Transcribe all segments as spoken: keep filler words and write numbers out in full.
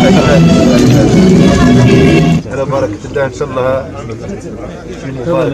على بركة الله إن شاء الله في مبارك.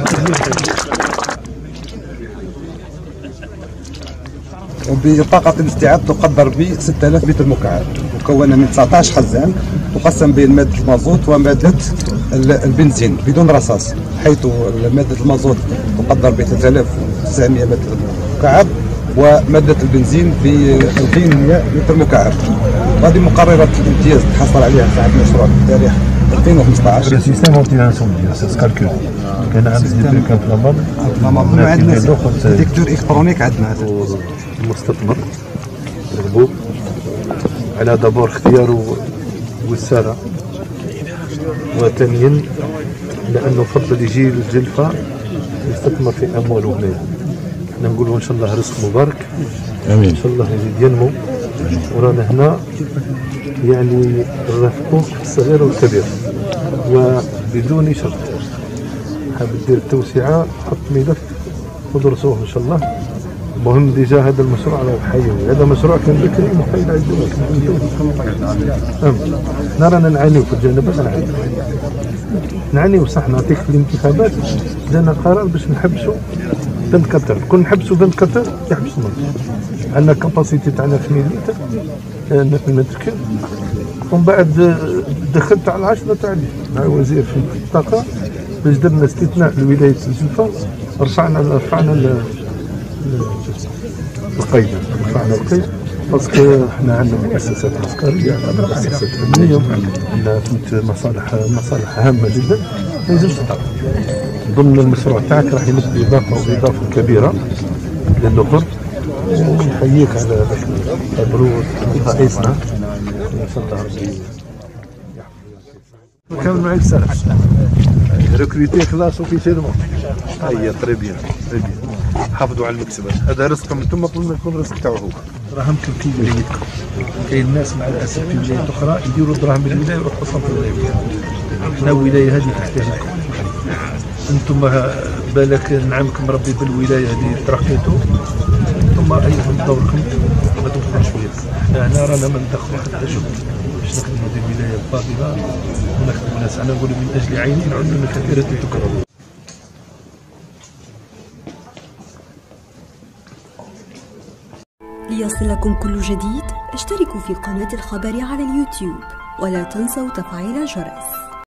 وبطاقة الاستيعاب تقدر ب ستة آلاف متر مكعب، مكونة من تسعة عشر خزان تقسم بين مادة المازوت ومادة البنزين بدون رصاص، حيث مادة المازوت تقدر ب ثلاثة آلاف وتسعمائة متر مكعب ومادة البنزين ب ألفين ومئة متر مكعب. هذه مقررة الامتياز تحصل عليها صاحب المشروع بتاريخ ألفين وخمسة عشر. السيستم أنتي انسوندي سكالكول كان عندنا كان في لامبر لامبر عندنا ديتكتور الكترونيك عندنا. المستثمر رغبوا على دابور اختياره والسارة، وثانيا لأنه فضل يجي الجلفة يستثمر في أمواله هنا. احنا نقولوا إن شاء الله رزق مبارك آمين، إن شاء الله يزيد ينمو، ورانا هنا يعني نرافقوه في الصغير والكبير وبدون شرط. حاب دير التوسعة حط ملف ودرسوه إن شاء الله. المهم ديجا هذا المشروع راه حيوي، هذا مشروع كان بكري محيد على الدول. حنا رانا نعانيو في الجانب هذا، نعانيو نعانيو صح. نعطيك في الانتخابات جانا قرار باش نحبسوا بنت قطر، كون نحبسوا بنت قطر يحبسونا. عندنا كاباسيتي تاعنا في مليتر متر كيلو، ومن بعد دخلت على العشرة تاع مع وزير في الطاقة باش درنا استثناء لولاية الجلفة. رفعنا رفعنا القيد رفعنا القيد باسكو حنا عندنا مؤسسات عسكريه، عندنا مؤسسات امنيه، عندنا فهمت مصالح مصالح هامه جدا ما يلزمش تطلع. ضمن المشروع تاعك راح يمثل اضافه واضافه كبيره للنقر، ونحييك على ذاك المبروك رئيسنا ان شاء الله ربي يحفظك. كمل معك السلام. ريكروتي خلاص وفي سيرمون. هيا تري بيان تري بيان. حافظوا على المكسب، هذا رزقكم انتم قبل ما يكون رزق تاعو هو. دراهم في ولايتكم، كاين ناس مع الاسف في ولايات اخرى يديروا دراهم من الولايه ويروحوا يحطوهم في الولايه ديالهم. حنا الولايه هذه تحتاجكم انتم، بالك نعمكم ربي بالولايه هذه ترقيتوا، انتم ايضا دوركم ما تبقوا شويه. حنا هنا رانا ما ندخلوا حتى شغل باش نخدموا هذه الولايه الفاضله ونخدموا ناس. انا نقول من اجل عينين علوم كثيره تكرم. ليصلكم كل جديد اشتركوا في قناة الخبر على اليوتيوب ولا تنسوا تفعيل الجرس.